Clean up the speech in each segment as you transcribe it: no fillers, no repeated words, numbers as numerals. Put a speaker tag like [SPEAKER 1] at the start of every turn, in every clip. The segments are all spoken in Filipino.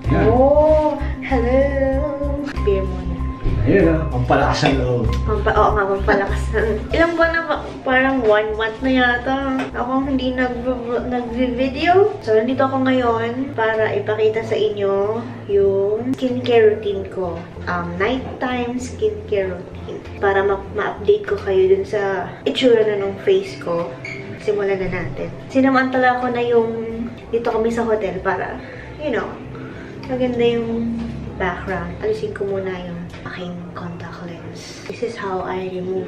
[SPEAKER 1] Yan.
[SPEAKER 2] Oh, hello. Beer muna.
[SPEAKER 1] Ayun, pampalakas ang loob.
[SPEAKER 2] Oo nga, pampalakas na. Ilang buwan na ba? Parang 1 month na yata. Ako hindi nag-video. So, nandito ako ngayon para ipakita sa inyo yung skincare routine ko. Nighttime skincare routine. Para ma-update ko kayo dun sa itsura na ng face ko. Simulan na natin. Sinamantala ko na yung dito kami sa hotel para, you know, maganda yung background. Alisin ko muna yung aking contact lens. This is how I remove.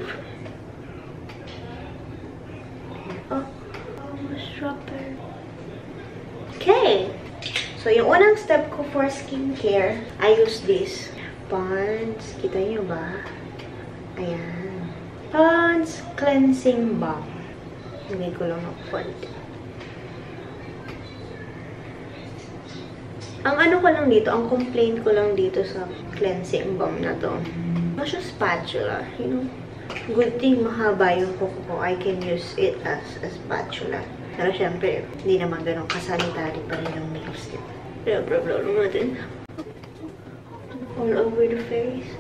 [SPEAKER 2] Oh, almost dropped it. Okay. So, yung unang step ko for skincare, I use this. Pond's. Kita nyo ba? Ayan. Pond's Cleansing Balm. Lagay ko lang ng konti. Ang ano ko lang dito, ang complaint ko lang dito sa cleansing balm na to. Not siya spatula, you know. Good thing mahaba yung kuko ko. I can use it as a spatula. Pero syempre, hindi naman ganun kasanitary pa rin yung nails. Pero problem natin. All over the face.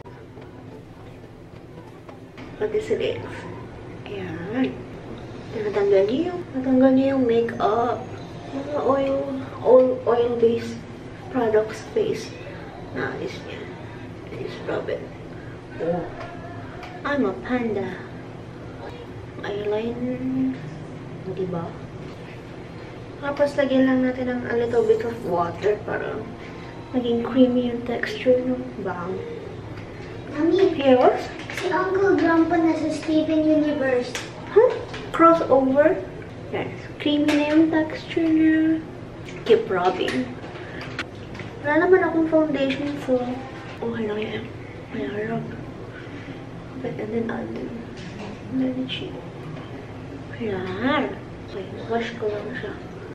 [SPEAKER 2] Pati sa legs. Ayan. Natanggal niyo yung makeup. Mga oil-based products face. Naalis niya. This problem. Oh. I'm a panda. Eyeliner. Diba? Tapos lagyan lang natin ng a little bit of water para maging creamy yung texture ng balm.
[SPEAKER 3] Mami,
[SPEAKER 2] Yes?
[SPEAKER 3] si Uncle Grandpa nasa Steven Universe.
[SPEAKER 2] Huh? Crossover? Yes. Creamy na yung texture niya. Keep rubbing. Wala naman akong foundation, so okay lang yan. May rub. But and then I'll do the cheek. Ayan. Okay, wash ko lang siya.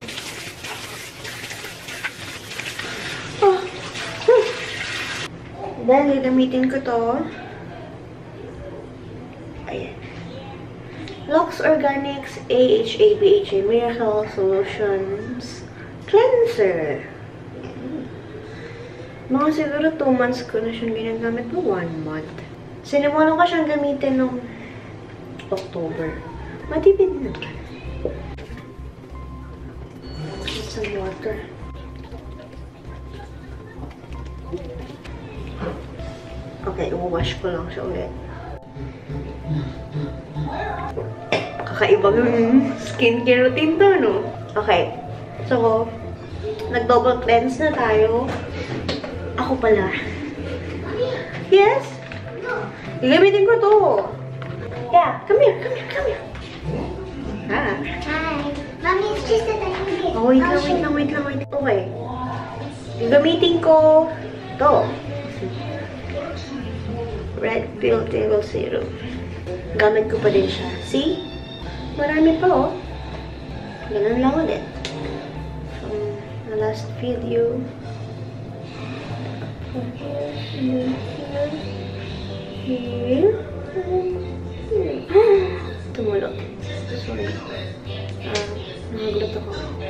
[SPEAKER 2] Oh. Then, gagamitin ko to. Ayan. Lux Organics AHA BHA Miracle Solutions Cleanser. Mga siguro 2 months ko na siyang ginagamit mo. 1 month. Sinimulan ko siyang gamitin noong October. Matipid na. Some water. Okay, i-wash ko lang siya ulit. Kakaiba yung skincare routine to, no? Okay. So, nag-double cleanse na tayo. Ako pala. Yes? Gagamitin ko to. Yeah, come here. Ah.
[SPEAKER 3] Hi. Mommy, it's just a tiny bit.
[SPEAKER 2] Oh, wait lang. Okay. Gagamitin ko to. Red Pill Table Serum. Gamit ko pa din siya. See? Marami pa, oh. Ganun lang ulit. From the last video. Here. Tumulog. Sorry. Nakagulat ako.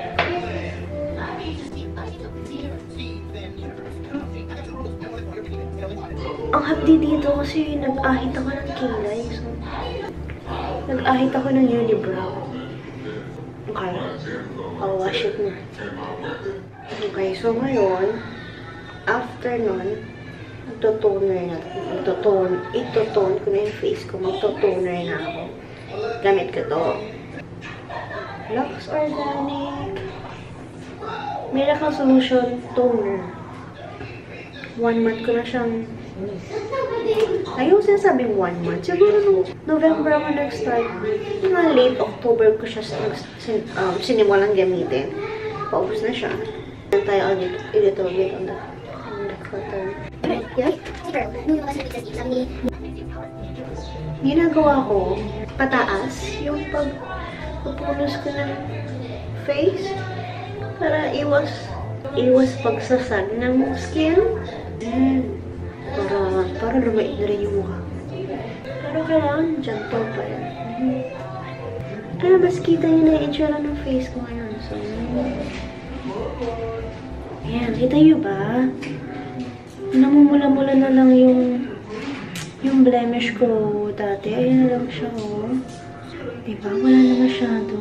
[SPEAKER 2] Ang hapdi dito kasi nag-ahit ako ng kilay. So, nag-ahit ako ng unibrow. Okay. I'll wash it na. Okay, so ngayon, after nun, magto-toner na. Ito-tone ko na yung face ko. Magto-toner na ako. Gamit ko to. Lux Organic Miracle Solution Toner. 1 month ko na siyang ayaw sinasabing 1 month. Siguro nung November ako nag-start. Mga late October ko siya sinimulang gamitin. Paubos na siya. Then tayo a little bit on the cutter. Yes? Ginagawa ko pataas yung pagpupunos ko ng face para iwas pagsasag ng skin. Para lumait na rin yung mukha. Pero kailangan gentle pa yan. Kaya mas kita niyo na yung itsura ng face ko ngayon. So, Ayan, kita nyo ba? Namumula-mula na lang yung blemish ko dati. Ayan na lang siya, oh. Diba? Wala na masyado.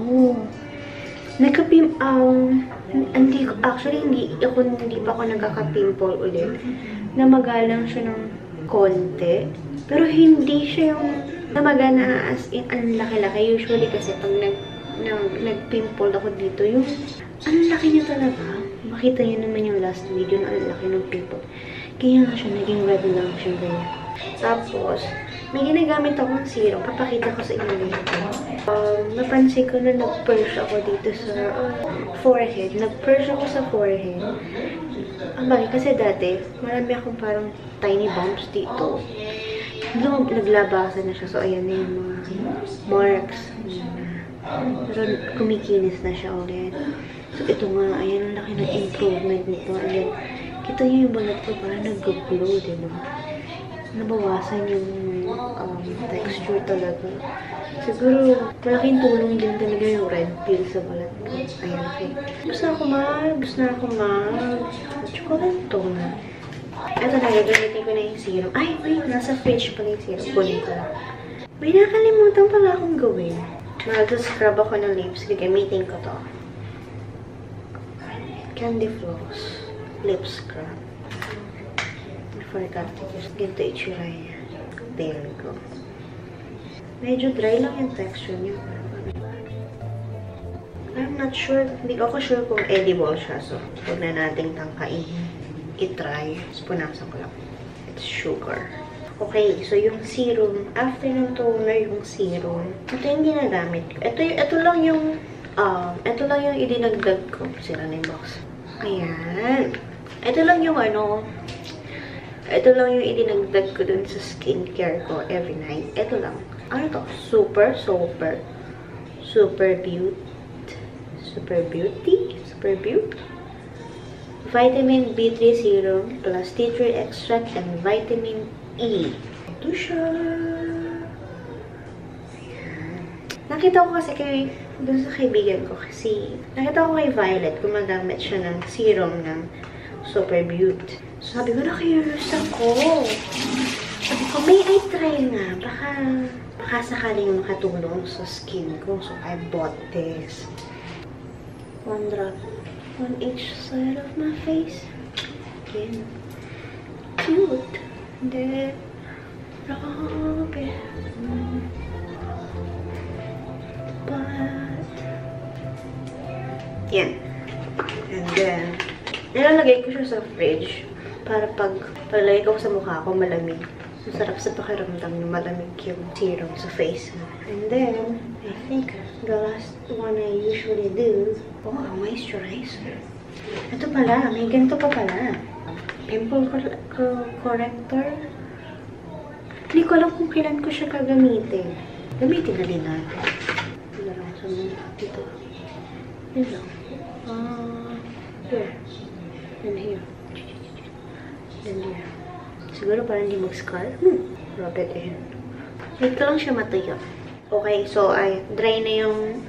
[SPEAKER 2] Actually, hindi pa ako nagkaka-pimple ulit. Namagalang siya ng konti. Pero hindi siya yung namaga na as in, ang laki-laki. Usually kasi pag nag-pimple ako dito, yung ang laki niya talaga. Makita niyo naman yung last video na ang laki ng pimple. Kaya nga siya, naging red lang siya ganyan. Tapos, may ginagamit akong serum. Papakita ko sa inyo dito. Napansin ko na nag-purge ako dito sa forehead. Nag-purge ako sa forehead. Ang bagay, kasi dati, marami akong parang tiny bumps dito. Naglabasan na siya. So, ayan na yung mga marks. Pero kumikinis na siya ulit. So, ito nga, ayan ang laki ng improvement nito. Ayan. Kita niyo yung balat ko parang nag-glow, diba? Nabawasan yung texture talaga. Siguro, malaking tulong din talaga yung red pill sa balat ko. Ayan, okay. Gusto na ako mag chocolate na. Ito na, gagamitin ko na yung serum. Ay, wait, nasa fridge pala yung serum. Kunin ko lang. May nakalimutan pala akong gawin. Mag-scrub ako ng lips. Gagamitin ko to. Candy Floss lip scrub. I forgot to just get the itsura niya. There we go. Medyo dry lang yung texture niya. I'm not sure. Hindi ako sure kung edible siya. So, huwag na nating tangkain. I-try. Tapos punasan ko lang. It's sugar. Okay, so yung serum. After ng toner, yung serum. Ito yung ginagamit ko. Ito lang yung idinagdag ko. Sira na yung box. Ayan. Ito lang yung idinagdag ko dun sa skincare ko every night. Ito lang. Ano to? Super Beauty? Vitamin B3 serum plus tea tree extract and vitamin E. Ito siya. Nakita ko kasi dun sa kaibigan ko kasi nakita ko kay Violet gumagamit siya ng serum ng Super Beauty. So, sabi ko, na-curious ako. Sabi ko, may I try nga. Baka sakaling makatulong sa skin ko. So, I bought this. 1 drop on each side of my face. Again. Cute. And then, rub it. But, yan. And then, nilalagay ko siya sa fridge para pag palagay ko sa mukha ko malamig. Masarap sa pakiramdam na malamig yung serum sa face mo. And then, I think the last one I usually do, a moisturizer. Ito pala, may ganito pa pala. Pimple corrector. Hindi ko alam kung kailan ko siya kagamitin. Gamitin na din natin. Wala lang sa mga dito. Yun lang. Here. And here. Then here. Siguro parang hindi mag-scar. Rub it in. Wait ko lang siya matuyo. Okay, so ay dry na yung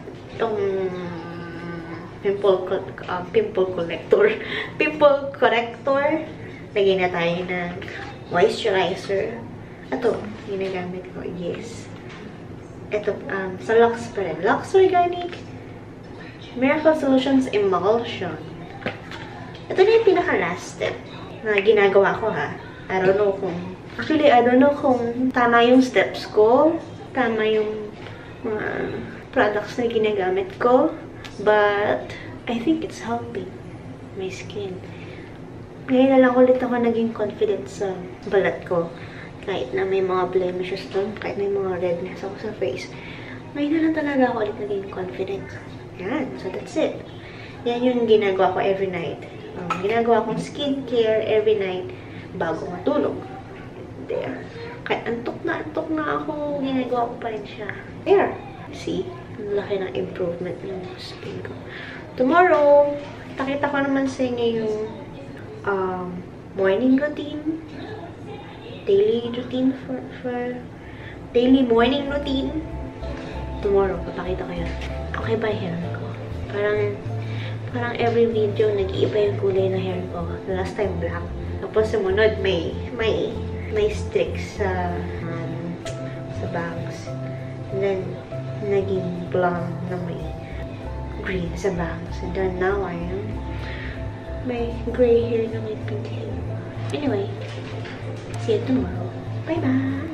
[SPEAKER 2] pimple corrector. Pimple corrector. Lagyan na tayo ng moisturizer. Ito, ginagamit ko. Yes. Ito, sa Lux pa rin. Lux Organic Miracle Solutions Emulsion. Ito na yung pinaka-last step na ginagawa ko, ha. I don't know kung tama yung steps ko, tama yung mga products na ginagamit ko, but I think it's helping my skin. Ngayon na lang ulit ako naging confident sa balat ko. Kahit na may mga blemishes doon, kahit may mga redness ako sa face. Ngayon na lang talaga ako ulit naging confident. Yan, so that's it. Yan yung ginagawa ko every night. Ginagawa kong skincare every night bago matulog. There. Kahit antok na ako, ginagawa ko pa rin siya. There. See? Ang laki ng improvement ng skin ko. Tomorrow, nakita ko naman sa inyo yung morning routine. Daily routine for daily morning routine. Tomorrow, papakita ko yan. Okay ba yan ko? Parang every video, nag-iiba yung kulay ng hair ko. Last time, black. Tapos sumunod, may streaks sa bangs. And then, naging blonde na may green sa bangs. And then now I am may gray hair na may pink hair. Anyway, see you tomorrow. Bye-bye!